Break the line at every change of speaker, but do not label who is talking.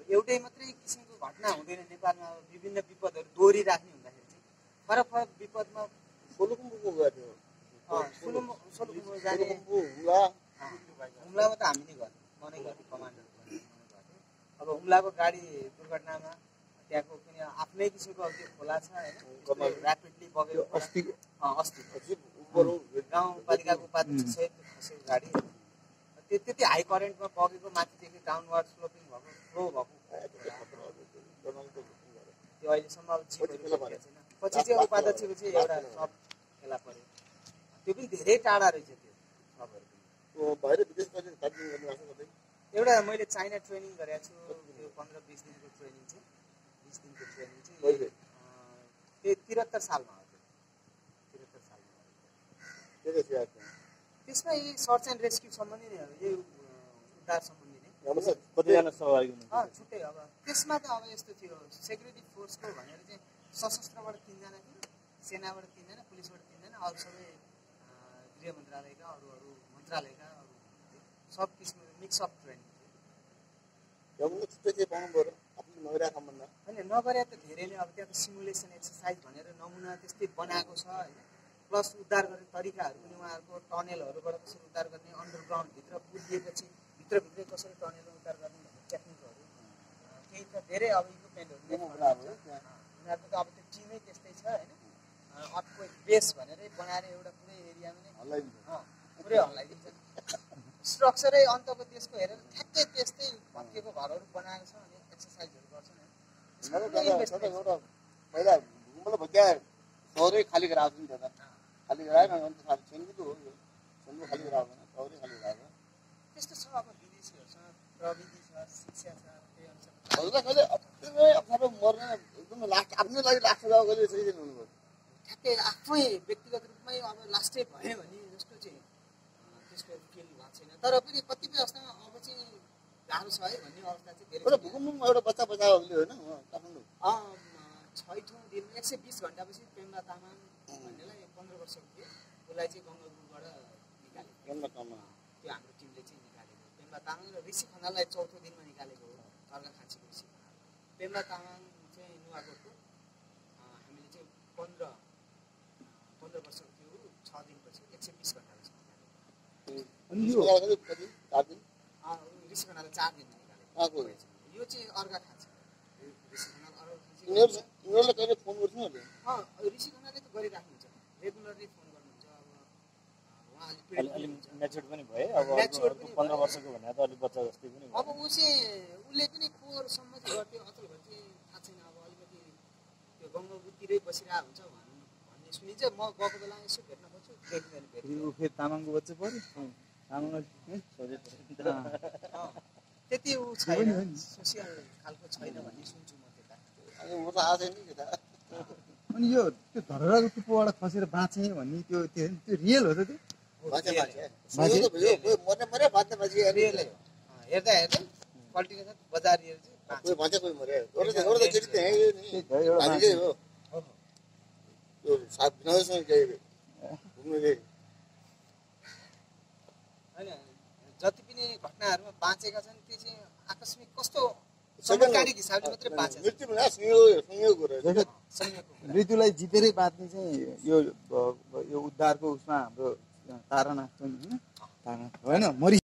एउटै मात्रै किसिमको घटना हुँदैन नेपालमा। विभिन्न विपदहरू दोहोरी राख्ने हुँदाखेरि चाहिँ फरक फरक विपदमा
सोलुखुम्बुको गयो
सोलुखुम्बु जाने हुम्लामा त हामीले गर्थ्यौँ, मनै गर्थ्यो, कमान्डर अब हुम्लाको गाडी दुर्घटनामा त्यहाँको पनि आफ्नै किसिमको अब त्यो खोला छ होइन, ऱ्यापिडली बगेको अस्ति गाउँपालिकाको उपाध्यक्ष सहित खसेको गाडी त्यति हाई करेन्टमा बगेको, माथिदेखि डाउनवार्ड स्लोपिङ भएको, फ्लो भएको त्यो अहिलेसम्म अब जिपहरू छैन। पछि चाहिँ उपाध्यक्षको चाहिँ एउटा सब फेला पऱ्यो, त्यो पनि धेरै टाढा रहेछ त्यो सबहरू। एउटा मैले चाइना ट्रेनिङ गरेको छु, त्यो 15-20 दिनको ट्रेनिङ चाहिँ 20 दिनको ट्रेनिङ चाहिँ त्यो 73 सालमा हो। 73 सालमा त्यसमा यही सर्च एन्ड रेस्क्यु सम्बन्धी नै हो, यही उद्धार सम्बन्धी नै छुट्टै। अब त्यसमा त अब यस्तो थियो, सेक्युरिटी फोर्सको भनेर चाहिँ सशस्त्रबाट 3 जना थियो, सेनाबाट 3 जना, पुलिसबाट 3 जना, अरू सबै गृह मन्त्रालयका अरू मन्त्रालयका अरू सब किसिमको मिक्स अफ ट्रेनिङ थियो। होइन नगरे त धेरै नै। अब त्यहाँ त सिमुलेसन एक्सर्साइज भनेर नमुना त्यस्तै बनाएको छ होइन, प्लस उद्धार गर्ने तरिकाहरू पनि उहाँहरूको टनेलहरूबाट कसरी उद्धार गर्ने, अन्डरग्राउन्डभित्र पुगिएपछि भित्रभित्रै कसरी टनेलमा उद्धार गर्ने भन्ने टेक्निकहरू केही त धेरै अब इक्विपमेन्टहरू उनीहरूको त अब त्यो टिमै त्यस्तै छ होइन। अर्थक्वेक बेस भनेरै बनाएर एउटा पुरै एरियामा नै पुरै हल्लाइदिन्छ। स्ट्रक्चरै अन्तको त्यसको हेरेर ठ्याक्कै त्यस्तै भत्किएको घरहरू बनाएको छ अनि एक्सर्साइजहरू गर्छन्।
पहिला भूकम्पले भत्किया सहरै खाली गराएको थियो नि त, खाली गराएन अन्त छेन्बु हो यो, छेन्बु खाली गराएको छैन, सहरै खाली गराएको
त्यस्तो छ। अब विदेशीहरूसँग प्रविधि छ, शिक्षा छ, त्यही अनुसार
कहिले अप्ठ्यारो मर्ने एकदम लास्ट आफ्नै लागि लास्ट जग्गा कहिले सही हुनुभयो,
ठ्याक्कै आफै व्यक्तिगत रूपमै अब लास्टै भयो भने जस्तो चाहिँ त्यसको फिल भएको छैन। तर पनि कतिपय अवस्थामा अब चाहिँ गाह्रो छ है भन्ने अवस्था चाहिँ धेरै।
भूकम्पमा एउटा बच्चा बचायो होइन काठमाडौँ
छैठौँ दिन 120 घन्टापछि पेम्बा तामाङ भन्नेलाई 15 वर्षको थियो, उसलाई चाहिँ गङ्गापुरबाट निकालेको, त्यो हाम्रो टिमले चाहिँ निकालेको। पेम्बा तामाङ र ऋषि खनाललाई चौथो दिनमा निकालेको हो, अर्घाखाँचीको ऋषि खनाल। पेम्बा तामाङ चाहिँ नुवाकोटको, हामीले चाहिँ 15 वर्षको थियो, 6 दिनपछि 120 घन्टापछि निकालेको। ऋषि खनाललाई 4 दिनमा निकालेको। यो चाहिँ अर्घाखाँची ऋषि खनाल अर्घाखाँची।
उनीहरूले कहिले फोन गर्छन्
ऋषि खनालले त गरिराख्नुहुन्छ, रेगुलरली फोन गर्नुहुन्छ। अब उहाँ अलिक
म्याच्योर्ड पनि भए, अब 15 वर्षको भने त अलिक बच्चा जस्तै पनि
अब उसले पनि पोहोरसम्म चाहिँ गर्थ्यो, अचल भए चाहिँ थाहा छैन। अब अलिकति त्यो गङ्गाबुतिरै बसिरहेको हुन्छ भन्ने सुनिन्छ। म गएको बेला यसो भेट्न खोज्छु, भेट्दैन।
फेरि तामाङको बच्चा पऱ्यो, तामाङ
त्यति ऊ छैन, सोसियल खालको छैन भन्ने सुन्छु म त्यता।
अनि यो त्यो धरहराको टुप्पोबाट खसेर बाँचे भन्ने त्यो रियल हो त? त्यो
हेर्दा पल्टिको छ बजार जति पनि घटनाहरूमा बाँचेका छन् त्यो चाहिँ आकस्मिक कस्तो चमत्कारिक हिसाबले मात्रै बाँचेको।
मृत्युलाई जितेरै बाँच्ने चाहिँ यो उद्धारको उसमा हाम्रो तारणा होइन, मरि